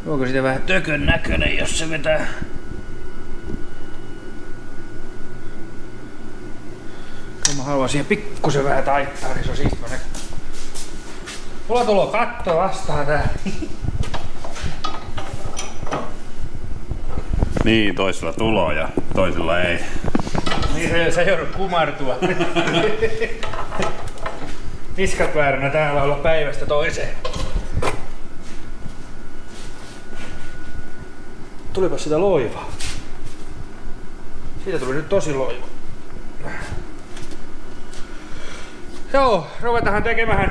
Onko siitä vähän tökön näköinen, jos se vetää? Kun mä haluan siihen pikkusen vähän taittaa, niin se on siistiä näkö. Mulla tulee katto vastaan tää. Niin, toisella tulo ja toisella ei. Niin se joudut kumartua. Niskat vääränä täällä olla päivästä toiseen. Tulipas sitä loivaa. Siitä tuli nyt tosi loiva. Joo, ruvetahan tekemään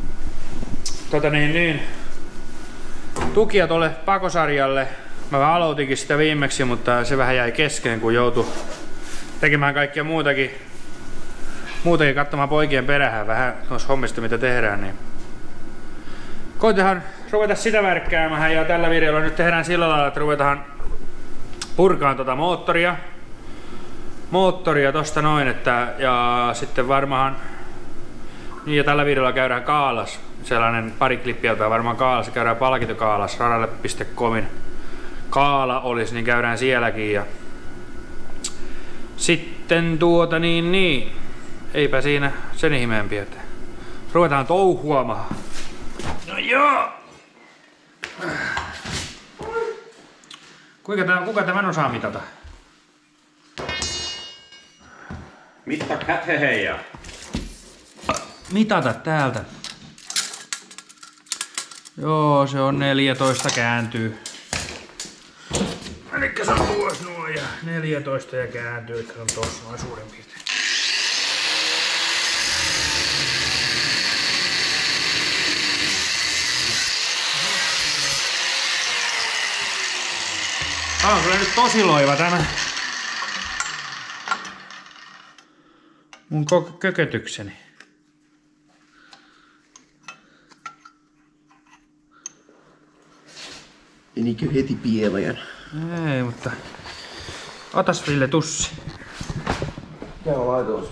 tukia tolle pakosarjalle. Mä aloitinkin sitä viimeksi, mutta se vähän jäi kesken, kun joutui tekemään kaikkea muutakin katsomaan poikien perään vähän noissa hommista mitä tehdään. Niin. Koitetaan ruveta sitä värkkäämään ja tällä videolla nyt tehdään sillä lailla, että ruvetaan purkaan tota moottoria tosta noin, ja sitten varmaan niin ja tällä videolla käydään Kaalas. Sellainen pari klippiä varmaan Kaalas, käydään palkintokaalas radalle.comin Kaala olisi, niin käydään sielläkin ja sitten eipä siinä sen ihmeempiä, että ruvetaan touhuamaan. No joo! Kuka tämän osaa mitata? Mitta käteheja. Mitata täältä. Joo, se on 14 kääntyy. Elikkä se on tuossa noin ja 14 ja kääntyy, että on tossa noin suurin piirtein. Tää on kyllä nyt tosi loiva tämä mun kökötykseni. Menikö heti pievajan? Ei, mutta otas Ville tussi. Joo, laitoin.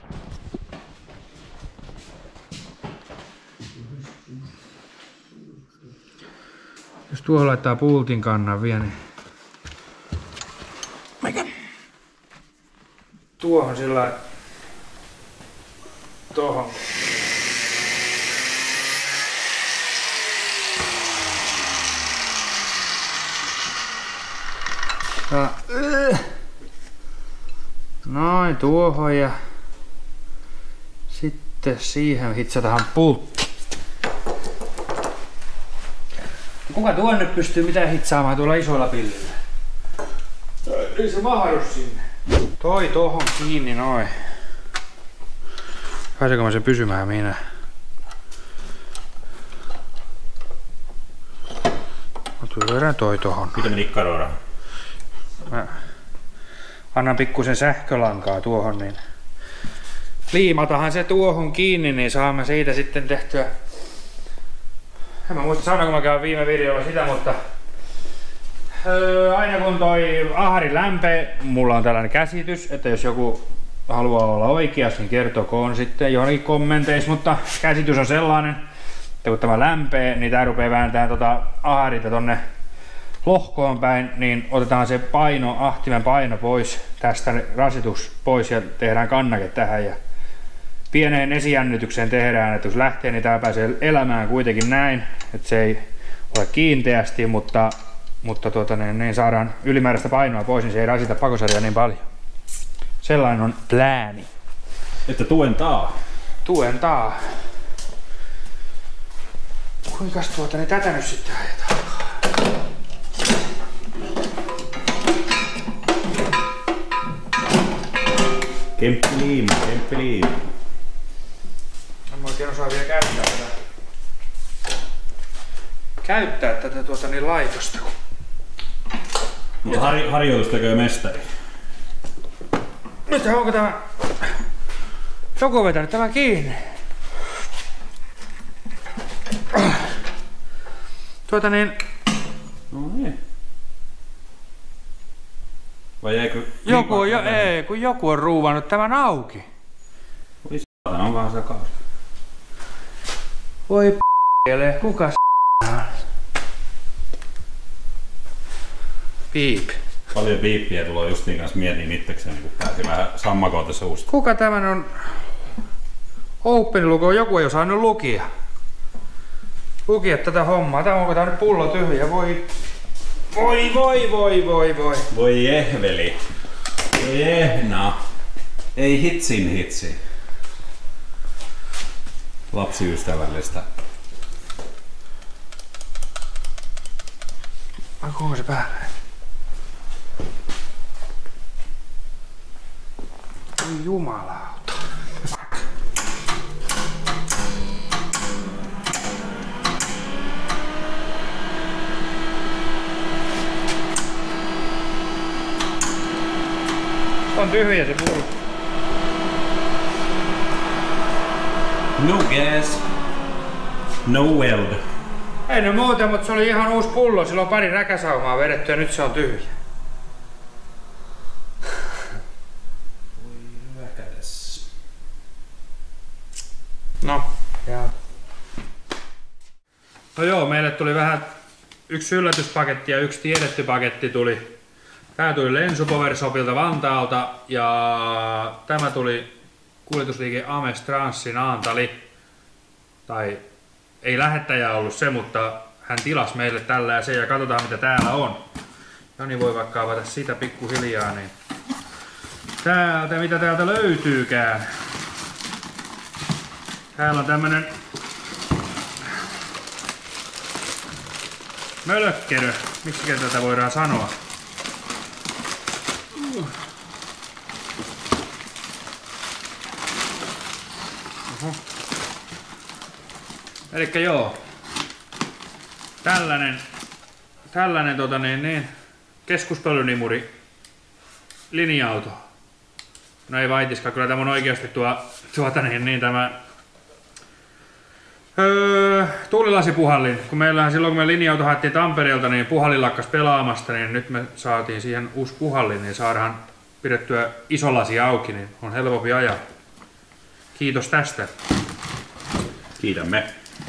Jos tuohon laittaa pultin kannan vielä, niin tuohon sillä tohon. Noin tuohon ja sitten siihen hitsataan pultti. Kuka tuonne pystyy mitään hitsaamaan tuolla isoilla pillillä? Ei se mahdu sinne. Toi tohon kiinni noin. Pääseekö mä sen pysymään minä? Mä vedän toi tohon. Mitä meni karoidaan? Mä annan pikkusen sähkölankaa tuohon, niin liimatahan se tuohon kiinni, niin saamme siitä sitten tehtyä. En mä muista sanoa, kun mä käyn viime videolla sitä, mutta aina kun toi ahari lämpee, mulla on tällainen käsitys, että jos joku haluaa olla oikeassa, niin kertokoon sitten johonkin kommenteissa, mutta käsitys on sellainen, että kun tämä lämpee, niin tää rupeaa vääntämään aharita tonne lohkoon päin, niin otetaan se ahtimen paino pois, tästä rasitus pois ja tehdään kannake tähän ja pieneen esijännitykseen tehdään, että jos lähtee, niin tää pääsee elämään kuitenkin näin, että se ei ole kiinteästi, mutta niin saadaan ylimääräistä painoa pois, niin se ei rasita pakosarjaa niin paljon. Sellainen on plääni. Että tuentaa. Tuentaa. Kuinkas niin tätä nyt sitten ajetaan? Kemppiliin. En mä oikein osaa vielä käyttää tätä niin laitosta. Mutta harjoitus tekee mestari. Nyt onko tämä joku vetänyt tämän kiinni? No niin. Vai eikö kun joku on ruuvannut tämän auki. Voi saatana, onkohan se kaas? Voi p***le, kuka Piip. Paljon piippiä tulee justiin kanssa mietin itsekseen, kun pääsi vähän sammakoon tässä uusta. Kuka tämän on? Open-luku, joku ei osannut lukia. Lukia tätä hommaa. Onko tää nyt pullo tyhjä? Voi. Voi ehveli. Ehna. Ei hitsi. Lapsiystävällistä. Onko se päällä? Oi jumalauta. On tyhjä se pullo. No gas. No weld. Ei no muuten, mutta se oli ihan uusi pullo. Sillä on pari räkäsaumaa vedetty ja nyt se on tyhjä. Hyvä kädessä. No, jaa. No joo, meille tuli vähän yksi yllätyspaketti ja yksi tiedetty paketti tuli. Tää tuli Lensu Power Shopilta Vantaalta ja tämä tuli kuljetusliike Ames Transin Naantali. Tai ei lähettäjä ollut se, mutta hän tilasi meille tällä ja se ja katsotaan mitä täällä on. Joni voi vaikka avata sitä pikkuhiljaa. Niin. Mitä täältä löytyykään. Täällä on tämmönen mölökkerö. Miksi tätä voidaan sanoa? Elikkä joo. Tällainen keskuspölynimuri linja-auto. No ei vaitiskaan, kyllä tämä on oikeasti tämä tuulilasipuhallin. Kun meillähän silloin kun me linja-auto haettiin Tampereelta, niin puhallin lakkas pelaamasta, niin nyt me saatiin siihen uusi puhallin, niin saadaan pidettyä iso lasi auki, niin on helpompi ajaa. Kiitos tästä. Kiitämme.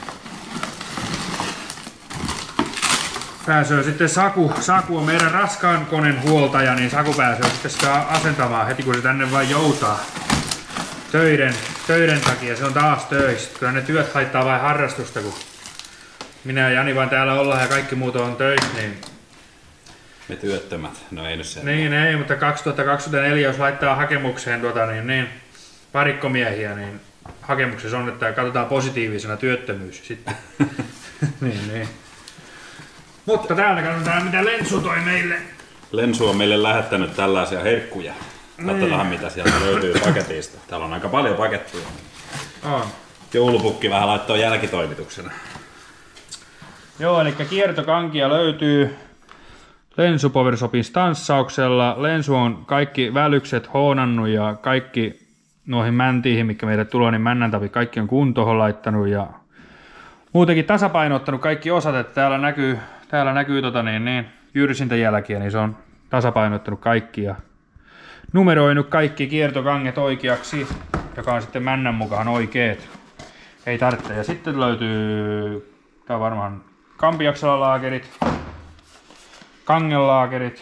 Pääsee sitten Saku on meidän raskaan koneen huoltaja, niin Saku pääsee sitten sitä asentamaan heti kun se tänne vain joutaa töiden takia. Se on taas töissä. Kyllä ne työt haittaa vain harrastusta, kun minä ja Jani vain täällä ollaan ja kaikki muut on töissä. Niin... Me työttömät, no ei nyt sen. Niin ei, mutta 2024 jos laittaa hakemukseen parikkomiehiä, niin hakemuksessa on, että katsotaan positiivisena työttömyys sitten. niin. Mutta täällä katsotaan mitä Lensu toi meille. Lensu on meille lähettänyt tällaisia herkkuja. Katsotaan mitä sieltä löytyy paketista. Täällä on aika paljon pakettia. On. Joulupukki vähän laittoi jälkitoimituksena. Joo, eli kiertokankia löytyy Lensu Power Shopin stanssauksella. Lensu on kaikki välykset hoonannut ja kaikki noihin mäntiihin, mikä meille tulee, niin männäntavi kaikki on kuntoon laittanut ja muutenkin tasapainottanut kaikki osat, että täällä näkyy jyrsintäjälkiä, niin se on tasapainottanut kaikki ja numeroinut kaikki kiertokanget oikeaksi, joka on sitten männän mukaan oikeet. Ei tarvitse. Ja sitten löytyy, tää on varmaan Kampiaksella laakerit, kangelaakerit.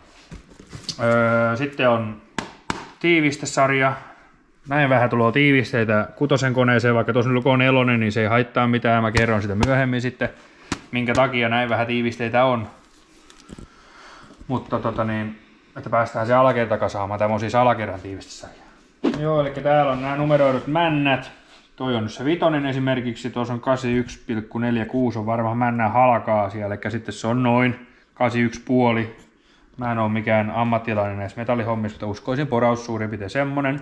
Sitten on tiivistesarja. Näin vähän tulee tiivisteitä kutosen koneeseen, vaikka tuossa luku on 4, niin se ei haittaa mitään. Mä kerron sitä myöhemmin sitten, minkä takia näin vähän tiivisteitä on. Mutta että päästään se alakerta kasaamaan. Tämä on siis alakerran tiivistesarja. Joo, eli täällä on nämä numeroidut männät. Toi on nyt se 5 esimerkiksi. Tuossa on 81,46 on varmaan männän halkaa siellä. Eli sitten se on noin 81,5. Mä en oo mikään ammattilainen näissä metallihommissa, mutta uskoisin poraus suurin piirtein semmonen.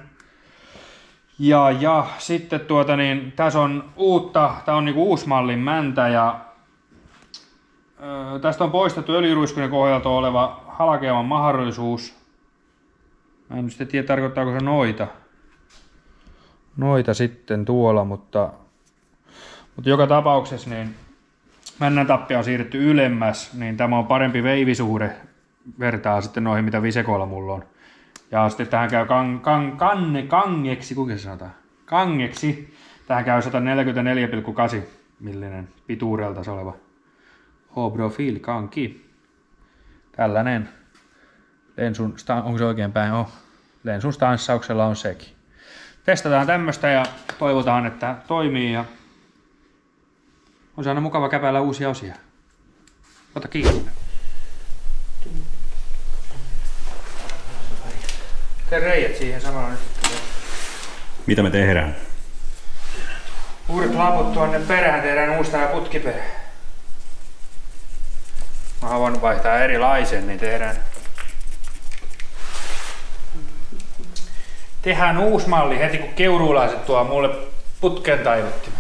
Ja sitten tässä on uutta, tää on niinku uusmallin mäntä ja tästä on poistettu öljyruiskujen kohdalta oleva halkeaman mahdollisuus. Mä en nyt sitten tiedä tarkoittaako se noita sitten tuolla, mutta joka tapauksessa niin männän tappia on siirretty ylemmäs, niin tämä on parempi veivisuhde vertaa sitten noihin mitä Visekoilla mulla on. Ja sitten tähän käy kangeksi, kuinka se sanotaan? Kangeksi. Tähän käy 144,8 millinen pituudelta se oleva H-Profil kanki. Tällainen. Onko se oikein päin? Lensun stanssauksella on sekin. Testataan tämmöstä ja toivotaan, että toimii. Ja on se aina mukava käpäillä uusia osia. Ota kiinni. Tee reijät siihen samalla nyt. Mitä me tehdään? Uudet laput tuonne perään, tehdään uusi tää putkiperä. Mä oon voinut vaihtaa erilaisen, niin tehdään uusi malli heti kun keuruulaiset tuo mulle putken taivuttimen.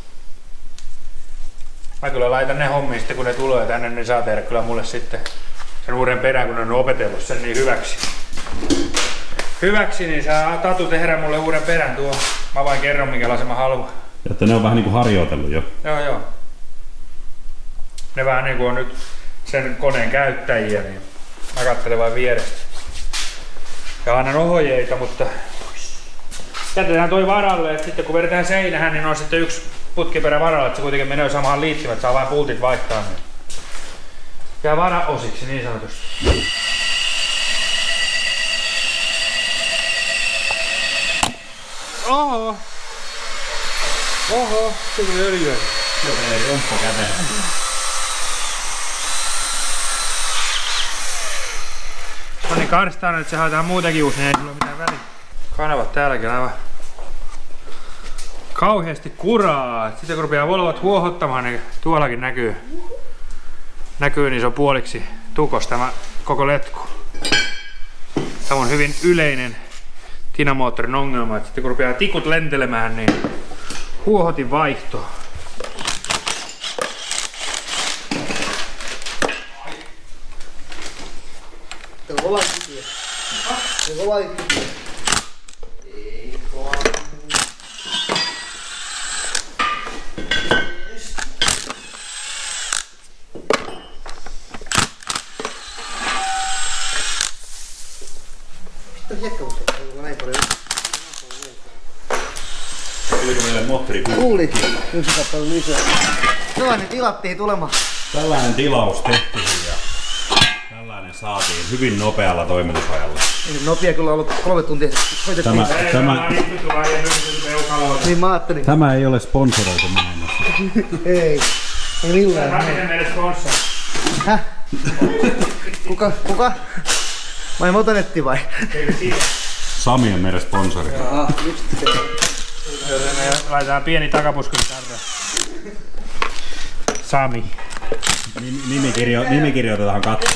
Mä kyllä laitan ne hommiin sitten kun ne tulee tänne, niin saa tehdä kyllä mulle sitten sen uuden perään kun ne on opetellut sen niin hyväksi, niin saa Tatu tehdä mulle uuden perän tuo. Mä vain kerron minkälaisen mä haluan. Jotta ne on vähän niinku harjoitellut jo. Joo. Ne vähän niinku on nyt sen koneen käyttäjiä, niin mä katselen vain vierestä. Ja annan ohjeita, mutta jätetään toi varalle, että sitten kun vedetään seinähän, niin on sitten yksi putkiperä varalla, että se kuitenkin menee samaan liittymään, että saa vain pultit vaihtaa. Niin jää varaosiksi niin sanotusti. Oho, se tuli öljyä. Joo, ei romppo käteen. No niin, karstaan, että se haetaan muutenkin uusi, niin ei sulla mitään väliä. Kanavat täälläkin aivan kauheasti kuraa. Sitten kun rupeaa volvat huohottamaan, niin tuollakin näkyy, niin se on puoliksi tukos tämä koko letku. Tämä on hyvin yleinen Tina-moottorin ongelma, että sitten kun rupeaa tikut lentelemään, niin huohotin vaihto. Se on kova kykyä. Se on kova kykyä. Ei kova. Mitä hiekkavuutta? Onko näin paljon? Tuliko meille moottoripukki? Kuulit? Yksi kappale lisää. Sellainen tilattiin tulemaan. Tällainen tilaus tehtiin ja tällainen saatiin hyvin nopealla toimitusajalla. Nopea kyllä ollut 3 tuntia. Niin mä ajattelin. Tämä ei ole sponsoroitu maailmassa. Ei. Ei millään. Miten meille sponsor? Häh? Kuka? Vai Motonetti vai? Sami on meidän sponsori. Just Laitetaan pieni takapusku tänne. Sami. Nimi kirjoitetaan katsomaan.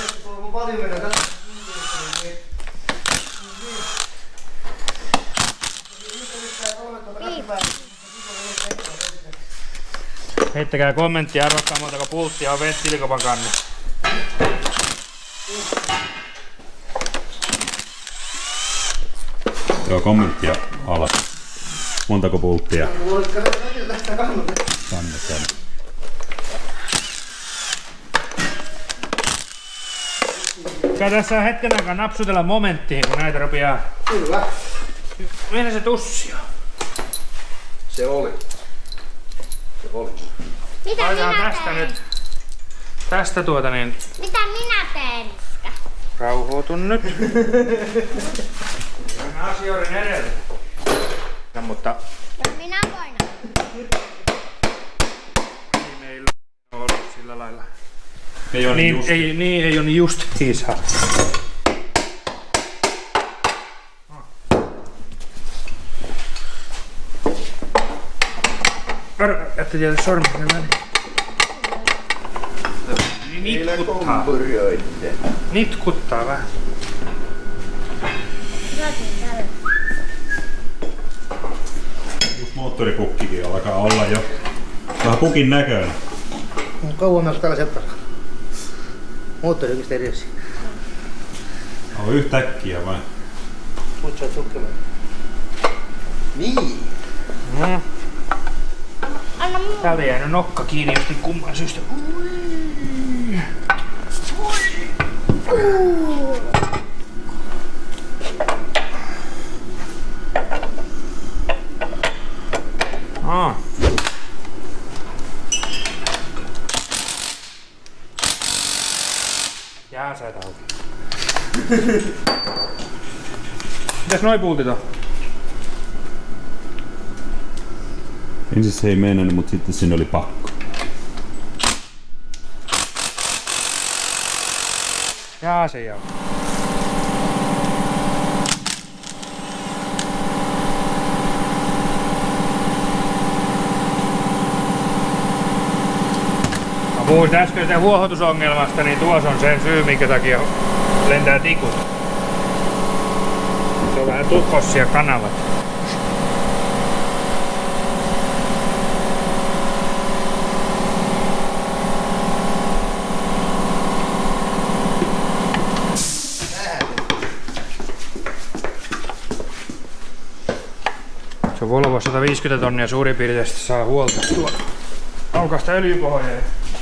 Heittäkää kommenttia, arvokkaa montako pulttia on venttiilikopan kannessa. Joo, kommenttia alas. Montako pulttia? Kannattaa. Pitää tässä hetken aikaa napsutella momenttiin, kun näitä rupeaa. Kyllä. Missä se tussi on? Se oli. Mitä Laitetaan minä tästä teen? nyt. Tästä niin. Mitä minä teen? Rauhoitun nyt. Mennään asioiden edelle. No, mutta No minä voin. niin meillä on ollut sillä lailla. Ei ole Niin, ei ole niin justiinsa. Jättä tiedä sormen väliin. Nitkuttaa. Nitkuttaa vähän. Uusi moottoripukkikin alkaa olla jo vähän pukin näköinen. Kauemmas täällä seppärä. Moottori oikeesti edessä. On yhtäkkiä vai? Mut sä oot tukkemaan. Niin. Anna muu. Täältä jäänyt nokka kiinni jostain kumman syystä. aseet auki. Mitäs noi pultit on? Ensin se ei meinannut, mutta sitten sinne oli pakko. Jaa, se jää. Mä puhuin äskeisestä huohotusongelmasta, niin tuossa on sen syy, minkä takia lentää tikut. Se on vähän tukkossia kanavat. Se on Volvo 150 tonnia suurin piirtein, saa huolta tuolla aukaista öljypohjaa.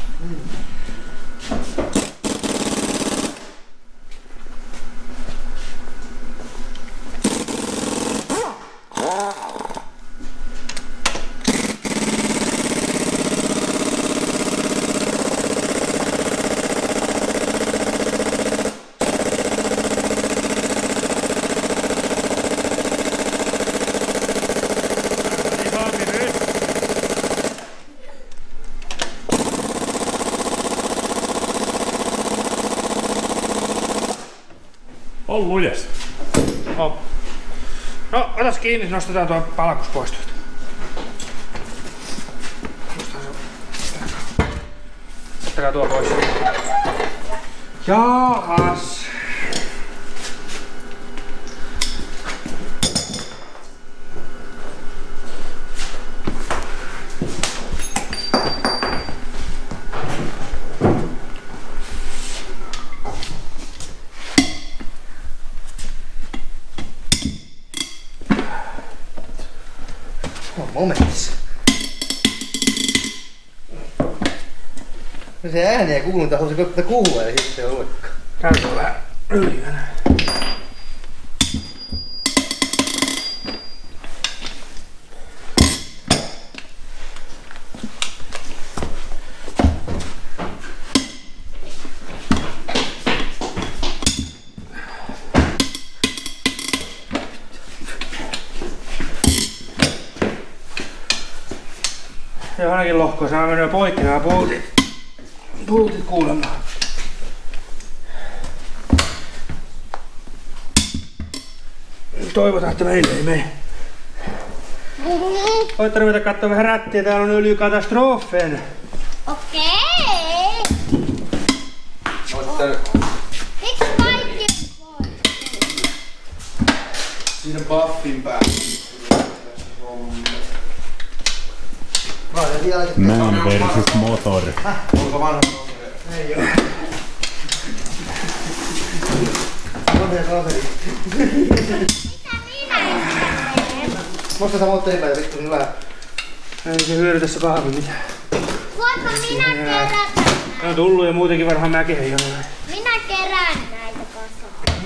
On lujes. Oh. No, otas kiinni, nostetaan tuo palkus pois tuolta. Ottakaa tuo pois. Jaahas. Momentissa. No se ääni ei kuulunut, että haluaisi köppää kuulua ja sitten se olekaan. Käykö vähän öljynä? Ja ainakin lohkoon saa mennä poikki nämä pultit kuulemma. Toivotaan, että meille ei mene. Voitte ruveta katsoa vähän rättiä, täällä on öljykatastrofeen. Okei. Miksi kaikki voi? Siinä buffin päällä. Man versus motor. Onko vanha? Ei oo. Kaveri. Mitä minä teen? Musta sä voit tehdä vittu niin vähän. Ei se hyödytä se kahvi mitään. Voinko minä kerätä? Ne on tullut ja muutenkin varmaan mäkeen jo. Minä kerään näitä kasaan.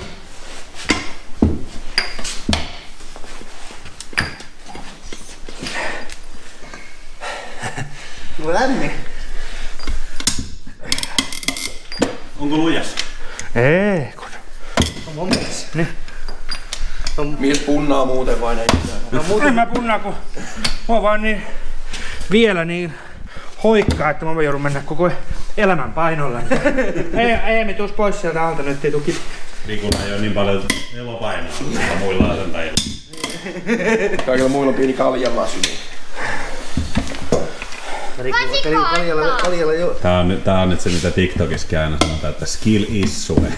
Mulla lämmin. Onko lujas? Ei, kun. On momentissa. Niin. Mies punnaa muuten vain ei mitään. No muuten mä punnaan, kun mä oon vaan niin vielä niin hoikkaa, että mä joudun mennä koko elämän painolla. Ei tuus pois sieltä alta, nyt ei tuki. Rikulla ei oo niin paljon elopainoa kuin muilla asentajilla. Kaikilla muilla on pieni kaljamasu. Kaljalla jo. Tää on nyt se, mitä TikTokissakin aina sanotaan, että skill is sue.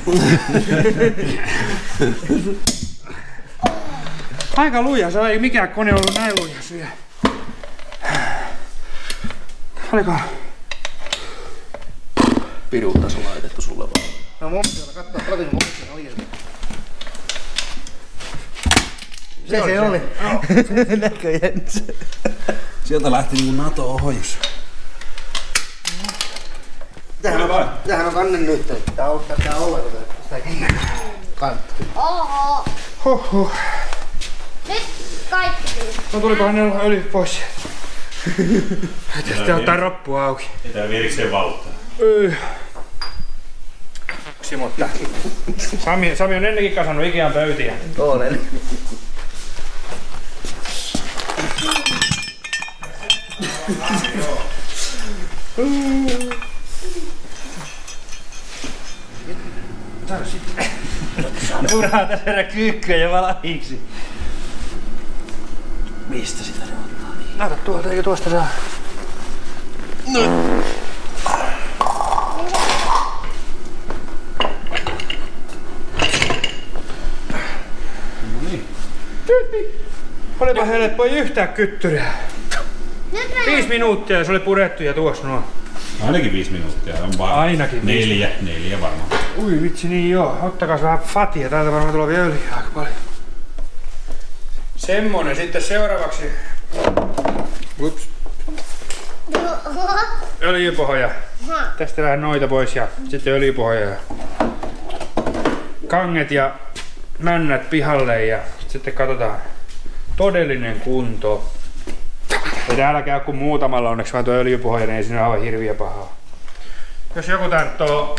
Aika luja, se ei mikään kone ollut näin luja syö. Oliko? Pirut tässä on laitettu sulle vaan. No momentilla kattaa, paljonko momentilla oli. Se oli. Näköjään. Sieltä lähti niinku NATO-ohjus. Tämähän on kannen nyt. Tää ottaa tää ollenko sitä kiinni. Kantti. Oho. Hoho. Nyt kaikki. No tulipahan ne öljy pois. Täytyy ottaa roppua auki. Ei tää erikseen valuttaa. bossi, mutta Sami on ennenkin kasannut Ikean pöytiä. Olen. Turhaa tässä kyykkyä jo valmiiksi. Mistä sitä ne ottaa? Näytä tuolta, eikö tuosta saa? Olipa helppo, ei yhtään kyttyriä. 5 minuuttia ja se oli purettu ja tuossa nuo. Ainakin 5 minuuttia. On vaan Ainakin 4 varmaan. Ui vitsi niin joo. Ottakas vähän fatia. Täältä varmaan tulee vielä öljyä aika paljon. Semmonen sitten seuraavaksi. Ups. Öljypohja. Tästä vähän noita pois ja sitten öljypohja. Ja kanget ja männät pihalle ja sitten katsotaan todellinen kunto. Ei täälläkään kuin muutamalla onneksi vaan tuo öljypohja, niin ei siinä ole hirviä pahaa. Jos joku tarttoo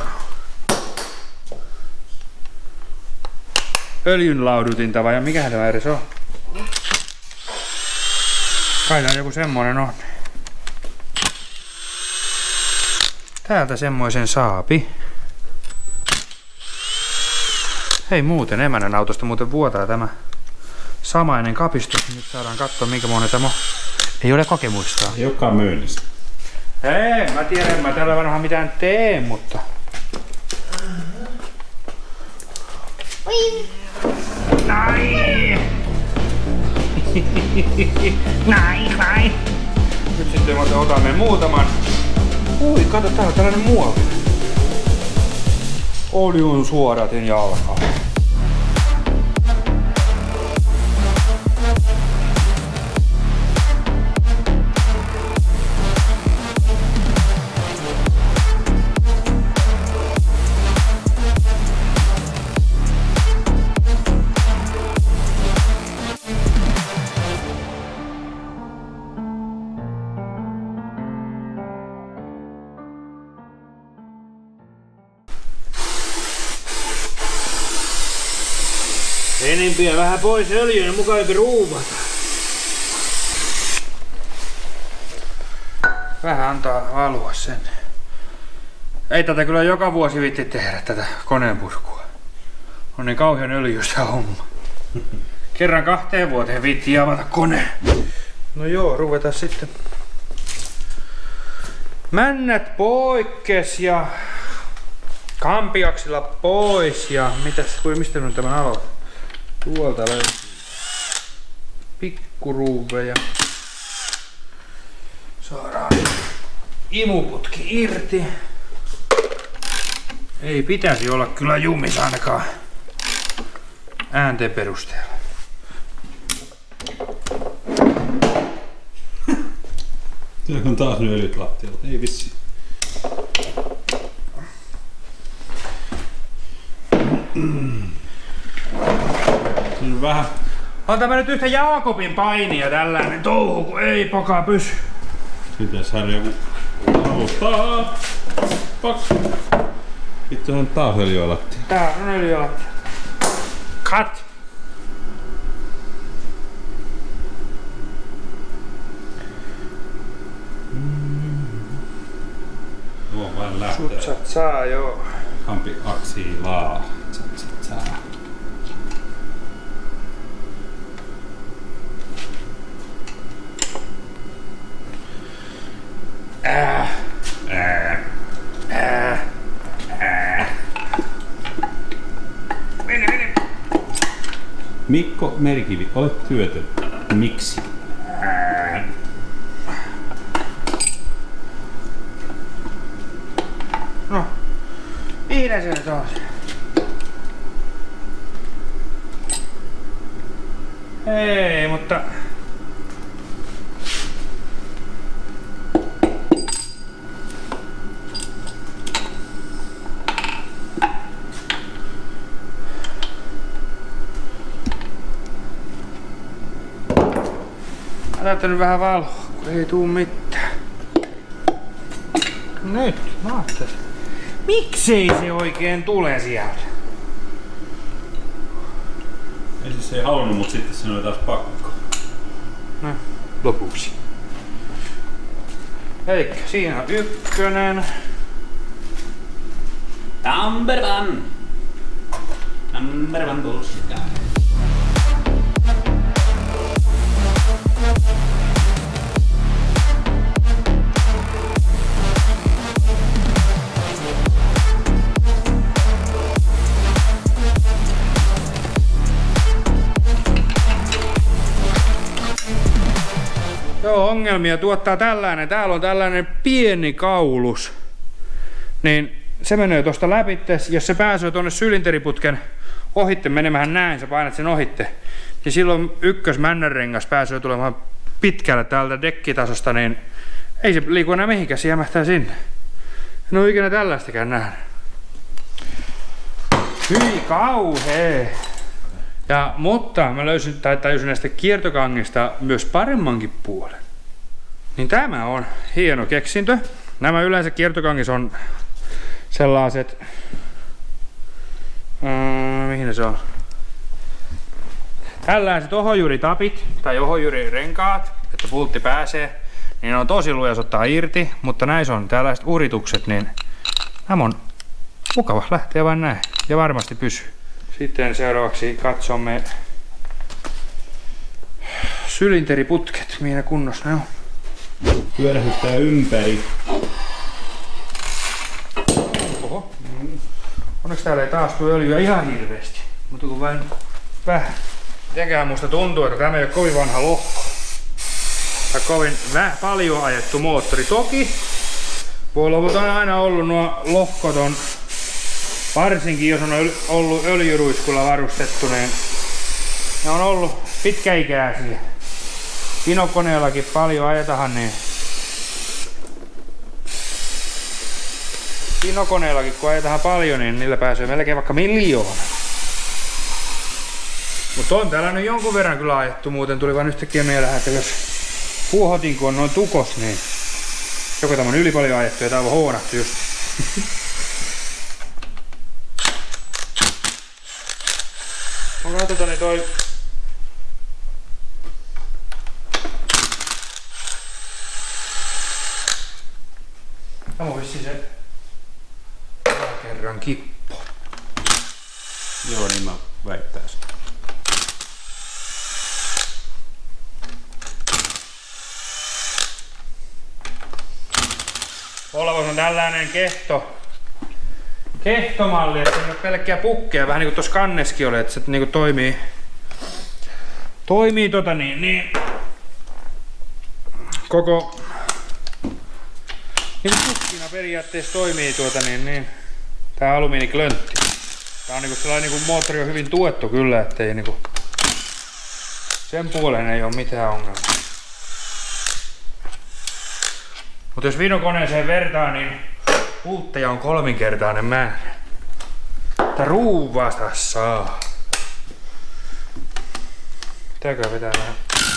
öljynlaudutinta vai mikähän tämä edes on? Kai tää joku semmonen on. Täältä semmoisen saapi. Hei muuten, emännän autosta muuten vuotaa tämä samainen kapistus. Nyt saadaan katsoa minkä monen tämä on. Ei ole kokemusta. Ei olekaan myynnissä. Hei, mä tiedän, mä täällä varmaan mitään tee, mutta... Oi. Näin! Näin! Nyt sitten mä otamme muutaman. Ui, kato, täällä on tällainen muovi. Oljun suodatin jalkaa. Enempiä vähän pois öljyä ja mukavampi ruuvata. Vähän antaa valua sen. Ei tätä kyllä joka vuosi viitti tehdä tätä koneenpurkua. On niin kauhean öljystä homma. Kerran 2 vuoteen viitti avata koneen. No joo, ruvetaan sitten. Männät poikkes ja kampiaksilla pois ja mistä nyt tämän aloitan? Tuolta löytyy pikkuruuveja. Saadaan imuputki irti. Ei pitäisi olla kyllä jumissa ainakaan äänten perusteella. Siellä on taas ne öljyt lattialla. Ei vissi. Vähän. On tämä nyt yhtä Jaakobin painia tällainen touhu, kun ei poka pysy. Pitäis hän joku alustaa. Paksu. Vittu on taas öljyä lattialla. Tää on öljyä lattialla. Cut! Tuo on vain lähtee. Sutsat saa joo. Kampi aksilaa. Sutsat saa. Mene. Mikko Merkivi, olet työtön. Miksi? No, mihinä se nyt on? Ei, mutta... Näyttänyt vähän valoa, kun ei tuu mitään. Nyt, mä ajattelin. Miksei se oikein tule sieltä? Ei siis ei halunnut, mutta sitten se oli taas pakko. No, lopuksi. Elikkä siinä on ykkönen. Number one. Number one bullshit guy. Joo, ongelmia tuottaa tällainen. Täällä on tällainen pieni kaulus. Niin se menee tuosta läpi. Jos se pääsee tuonne sylinteriputken ohitte menemään näin, sä painat sen ohitte. Niin silloin ykkösmännänrengas pääsee tulemaan pitkälle täältä dekkitasosta, niin ei se liiku enää mihinkään, se jämähtää sinne. En oo ikinä tällaistakään nähnyt. Hyi kauhee! Mutta mä löysin tai tajusin näistä kiertokangista myös paremmankin puolen. Niin tämä on hieno keksintö. Nämä yleensä kiertokangissa on sellaiset... mihin se on? Tällaiset ohojyritapit tai ohojyrirenkaat, että pultti pääsee. Niin on tosi lujas ottaa irti, mutta näissä on tällaiset uritukset, niin nämä on mukava lähteä vain näin ja varmasti pysyy. Sitten seuraavaksi katsomme sylinteriputket, mihin kunnossa ne on. Pyörähyttää ympäri. Oho. Onneksi täällä ei taas tule öljyä ihan hirveästi, mutta kun vain vähän. Mitenköhän musta tuntuu, että tämä ei ole kovin vanha lohko. Tai kovin paljon ajettu moottori. Toki Volvot on aina ollut nuo lohkot on, varsinkin jos on ollut öljyruiskulla varustettu, niin ne on ollut pitkäikäisiä. Pinokoneellakin paljon ajetahan, niin Pinokoneellakin kun ajetahan paljon, niin niillä pääsee melkein vaikka 1 000 000. Mutta on täällä nyt jonkun verran kyllä ajettu, muuten tuli vaan yhtäkkiä mieleen, että jos puuhotin kun on noin tukos, niin joko tämä on yli paljon ajettu ja tää on huonattu just. No katsotaan niin toi tämä on vissiin se kerran kippo. Joo, niin mä väittäisin. Volvos on tällainen kehtomalli, että se ei ole pelkkää pukkeja, vähän niinku tuossa kanneskin oli, että se niinku toimii koko niin pukkina periaatteessa toimii tää alumiiniklöntti. Tää on niinku sellainen niinku moottori on hyvin tuettu kyllä, ettei niinku sen puoleen ei oo mitään ongelmaa. Mutta jos vinokoneeseen vertaa, niin pultteja on 3-kertainen määrä. Tää ruuvasta saa. Pitääkö vetää vähän?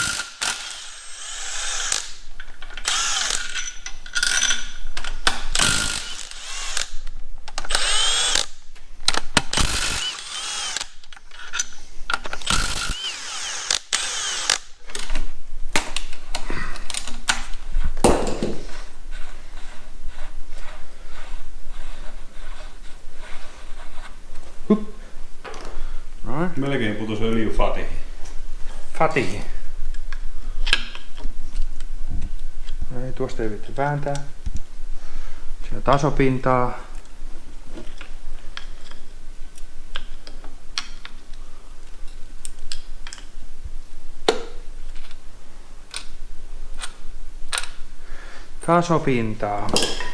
Melkein putos öljy fatihin. Fatihin. Ei, tuosta ei vittu vääntää. Siinä tasopintaa. Tasopintaa.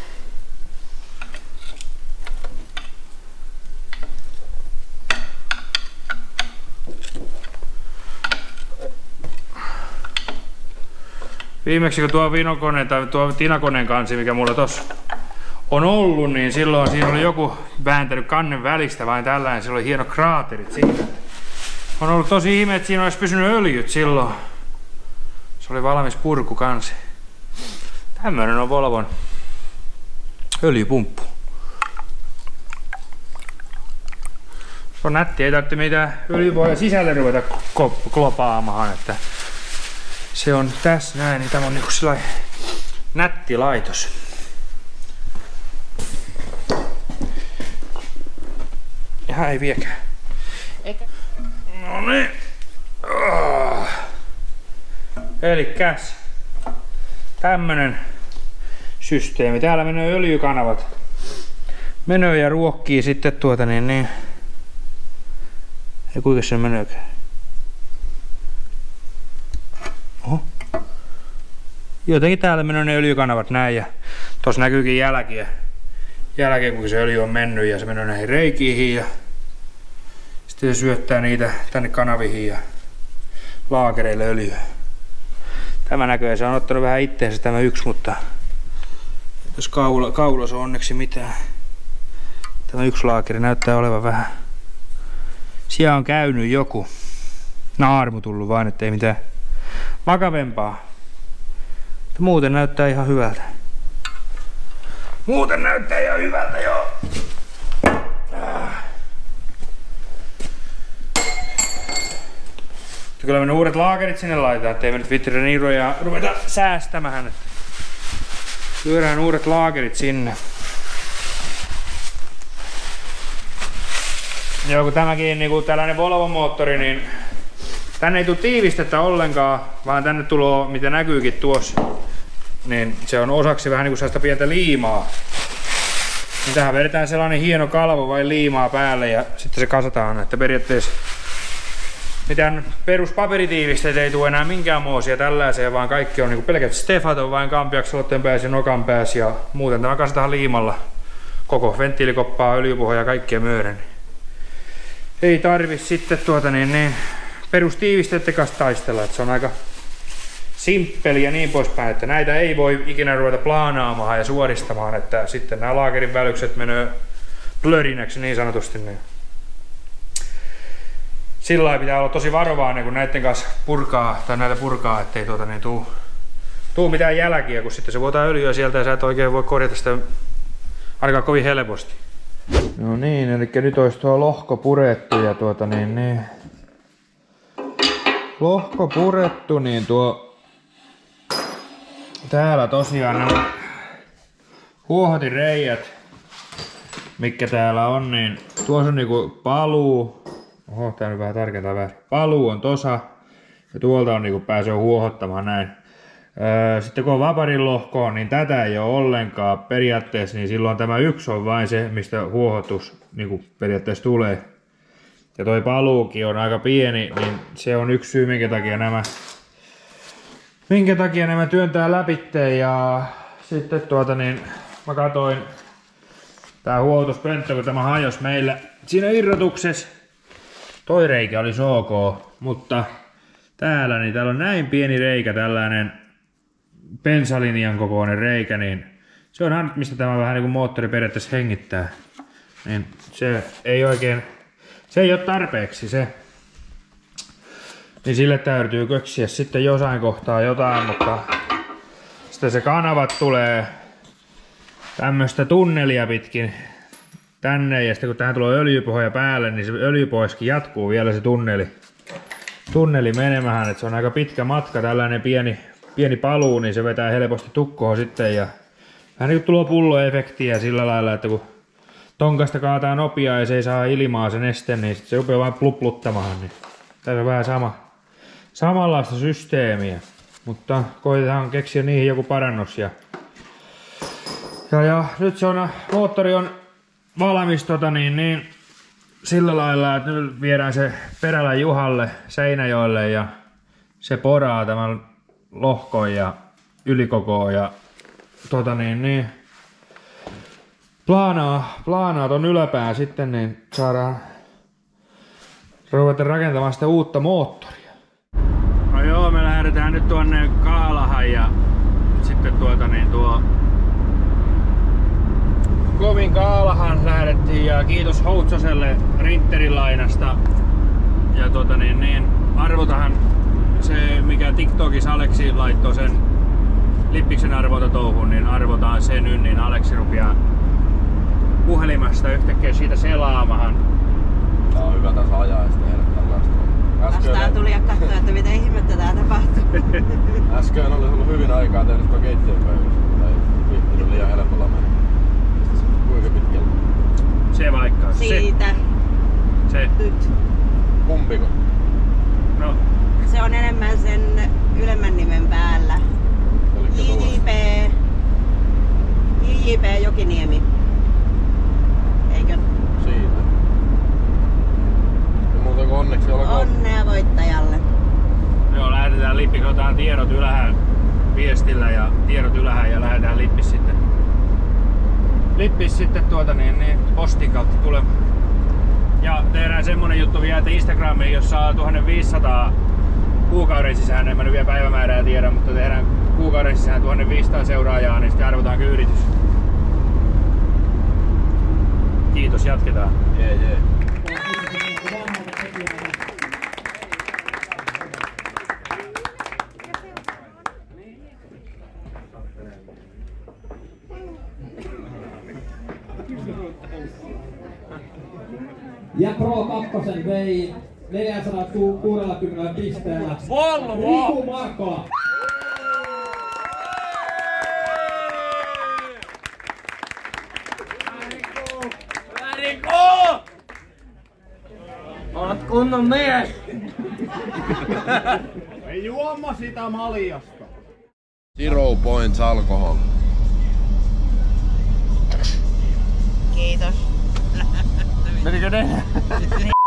Viimeksi kun tuo vinokone tai tuo tinakoneen kansi, mikä mulla tossa on ollut, niin silloin siinä oli joku vääntänyt kannen välistä vain tällainen, sillä oli hieno kraaterit siinä. On ollut tosi ihme, että siinä olisi pysynyt öljyt silloin. Se oli valmis purku kansi. Tämmönen on Volvon öljypumppu. Se on nätti, ei tarvitse mitään öljypohjaa sisälle ruveta klopaamaan, että se on tässä näin, niin tämä on niinku sellainen nätti laitos. Ihan ei viekään. Eikä. No niin. Elikkäs tämmönen systeemi. Täällä menee öljykanavat. Menee ja ruokkii sitten niin. Ja kuinka se meneekään? Oho. Jotenkin täällä menee ne öljykanavat näin ja tossa näkyykin jälkiä. Jälkeen kun se öljy on mennyt ja se menee näihin reikiin ja sitten se syöttää niitä tänne kanaviin ja laakereille öljyä. Tämä näköjään se on ottanut vähän itteensä tämä yksi, mutta jos kaulassa on onneksi mitään. Tämä yksi laakeri näyttää olevan vähän. Siellä on käynyt joku naarmu tullut vain, ettei mitään vakavempaa. Mutta muuten näyttää ihan hyvältä. Muuten näyttää ihan hyvältä, joo. Kyllä me ne uudet laakerit sinne laitetaan, ettei me nyt vittitä niiroja ruveta säästämään. Lyödään uudet laakerit sinne. Joo, kun tämäkin niinku tällainen Volvo-moottori, niin tänne ei tule tiivistettä ollenkaan, vaan tänne tulee, mitä näkyykin tuossa, niin se on osaksi vähän niinku sellaista pientä liimaa. Niin tähän vedetään sellainen hieno kalvo vai liimaa päälle ja sitten se kasataan, että periaatteessa mitään peruspaperitiivisteet ei tule enää minkään moosia tällaiseen, vaan kaikki on niinku pelkät stefat on vain kampiakselotten päässä ja nokan päässä ja muuten tämä kasataan liimalla. Koko venttiilikoppaa, öljypohja ja kaikkea myöden. Ei tarvi sitten perustiivisteiden kanssa taistella, että se on aika simppeli ja niin poispäin, että näitä ei voi ikinä ruveta plaanaamaan ja suoristamaan, että sitten nämä laakerin välykset menee blörinäksi niin sanotusti. Niin. Sillä lailla pitää olla tosi varovainen, kun näiden kanssa näitä purkaa, ettei tuu mitään jälkiä, kun sitten se vuotaa öljyä sieltä ja sä et oikein voi korjata sitä ainakaan kovin helposti. No niin, eli nyt olisi tuo lohko purettu ja lohko purettu, niin täällä tosiaan nämä huohotinreijät, mitkä täällä on, niin tuossa on niinku paluu. Oho, tää on vähän tarkentaa vähän. Paluu on tossa ja tuolta on niinku pääsee huohottamaan näin. Sitten kun on vaparin lohkoon, niin tätä ei ole ollenkaan periaatteessa, niin silloin tämä yksi on vain se, mistä huohotus niin periaatteessa tulee. Ja toi paluukin on aika pieni, niin se on yksi syy, minkä takia nämä työntää läpitteen. Ja sitten mä katoin tää huohotuspönttö, kun tämä hajosi meillä siinä irrotuksessa. Toi reikä oli ok, mutta täällä on näin pieni reikä, tällainen bensalinjan kokoinen reikä, niin se on ainut, mistä tämä vähän niin kuin moottori periaatteessa hengittää. Niin se ei ole tarpeeksi se. Niin sille täytyy köksiä sitten jossain kohtaa jotain, mutta sitten se kanavat tulee tämmöistä tunnelia pitkin tänne ja sitten kun tähän tulee öljypohja päälle, niin se öljypohjaskin jatkuu vielä se tunneli menemähän, että se on aika pitkä matka, tällainen pieni paluu, niin se vetää helposti tukkoon sitten ja vähän niin kuin tulee pulloefektiä sillä lailla, että kun tonkasta kaataa nopeaa ja se ei saa ilmaa sen esteen, niin se rupeaa vain plupluttamaan, niin tässä on vähän samanlaista systeemiä, mutta koitetaan keksiä niihin joku parannus ja nyt moottori on valmis sillä lailla, että nyt viedään se Perälän Juhalle Seinäjoelle ja se poraa tämän lohkon ja ylikokoon ja plaanaa ton yläpään sitten, niin saadaan ruveta rakentamaan sitä uutta moottoria. No joo, me lähdetään nyt tuonne Kaalahan ja sitten tuo Kovin Kaalahan lähdettiin ja kiitos Houtsaselle Rinterilainasta. Ja arvotahan se, mikä TikTokissa Aleksi laittoi sen lippiksen arvota touhuun, niin arvotaan sen nyt, niin Aleksi rupeaa puhelimesta yhtäkkiä siitä selaamahan. Tää on hyvä tässä ajaa ja tehdä tällaista. Vastaan tuli ja katsoi, että mitä ihmettä tää tapahtuu. Äsken oli ollut hyvin aikaa tehdä tuo keittiönpöydässä, mutta ei viittinyt liian helpolla mennä. Kuinka pitkällä? Se vaikka. Siitä. Se. Nyt. Kumpiko? No. Se on enemmän sen ylemmän nimen päällä. JJP Jokiniemi. Eikö? Siitä. Ja muuta kuin onneksi olkoon. Onnea voittajalle. Joo, lähdetään Lippi, otetaan tiedot ylhäällä viestillä ja tiedot ylhäällä ja lähdetään Lippis sitten postin kautta tulemaan. Ja tehdään semmonen juttu vielä, että Instagramiin, jos saa 1500 kuukauden sisään, en mä nyt vielä päivämäärää tiedä, mutta tehdään kuukauden sisään 1500 seuraajaa, niin sitten arvotaan yritys. Kiitos, jatketaan. Jee. Ja Pro 2 vei 460 pisteellä Volvo! Riku Markkola. Riku! Olet kunnon mies! Ei juoma sitä maljasta. 0 points alkohol. Kiitos. Menikö ne?